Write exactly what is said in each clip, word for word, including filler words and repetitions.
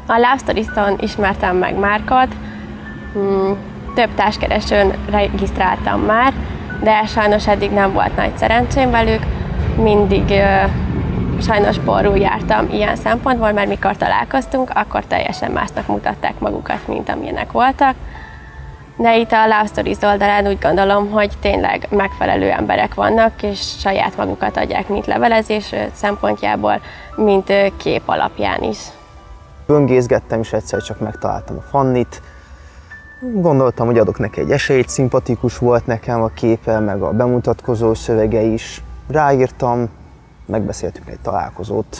A Love Stories-on ismertem meg Márkot, több társkeresőn regisztráltam már, de sajnos eddig nem volt nagy szerencsém velük, mindig sajnos borul jártam ilyen szempontból, mert mikor találkoztunk, akkor teljesen másnak mutatták magukat, mint amilyenek voltak. De itt a Love Stories oldalán úgy gondolom, hogy tényleg megfelelő emberek vannak, és saját magukat adják, mint levelezés szempontjából, mint kép alapján is. Böngészgettem, és egyszer csak megtaláltam a Fannit. Gondoltam, hogy adok neki egy esélyt, szimpatikus volt nekem a képe, meg a bemutatkozó szövege is. Ráírtam, megbeszéltünk egy találkozót.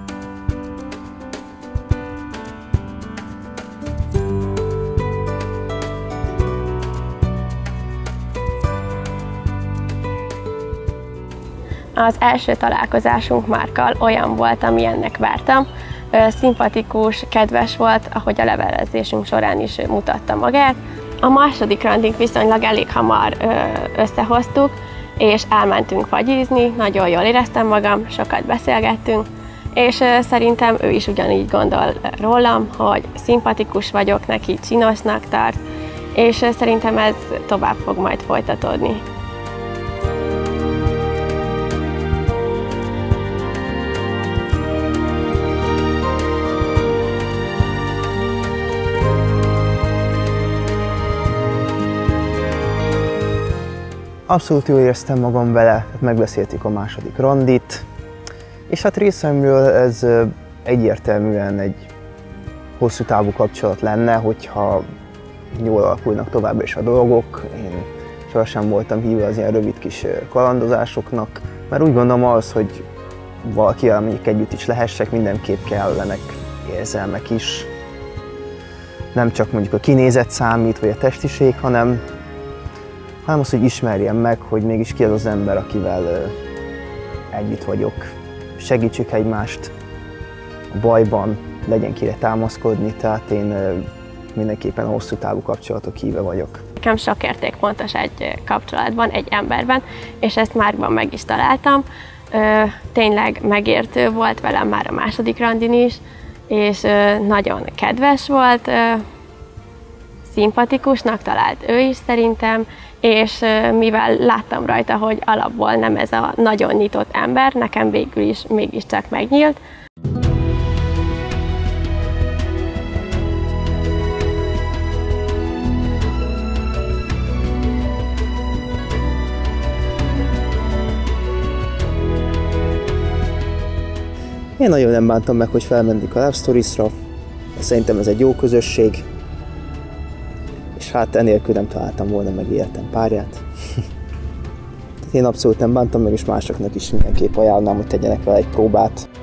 Az első találkozásunk Márkkal olyan volt, amilyennek vártam. Szimpatikus, kedves volt, ahogy a levelezésünk során is mutatta magát. A második randink viszonylag elég hamar összehoztuk, és elmentünk fagyizni, nagyon jól éreztem magam, sokat beszélgettünk, és szerintem ő is ugyanígy gondol rólam, hogy szimpatikus vagyok, neki csinosnak tart, és szerintem ez tovább fog majd folytatódni. Abszolút jól éreztem magam vele, megbeszéltük a második randit, és hát részemről ez egyértelműen egy hosszú távú kapcsolat lenne, hogyha jól alakulnak továbbra is a dolgok. Én sohasem voltam hívva az ilyen rövid kis kalandozásoknak, mert úgy gondolom az, hogy valakivel mondjuk együtt is lehessek, mindenképp kellenek érzelmek is. Nem csak mondjuk a kinézet számít, vagy a testiség, hanem hanem az, hogy ismerjem meg, hogy mégis ki az az ember, akivel uh, együtt vagyok. Segítsük egymást a bajban, legyen kire támaszkodni, tehát én uh, mindenképpen a hosszú távú kapcsolatok híve vagyok. Nekem sok érték fontos egy kapcsolatban, egy emberben, és ezt Márkban meg is találtam. Uh, tényleg megértő volt velem már a második randin is, és uh, nagyon kedves volt, uh, szimpatikusnak talált ő is szerintem, és mivel láttam rajta, hogy alapból nem ez a nagyon nyitott ember, nekem végül is mégiscsak megnyílt. Én nagyon nem bántam meg, hogy felmentünk a Love Stories-ra. Szerintem ez egy jó közösség. És hát enélkül nem találtam volna meg életem párját. Én abszolút nem bántam meg, és másoknak is mindenképp ajánlnám, hogy tegyenek vele egy próbát.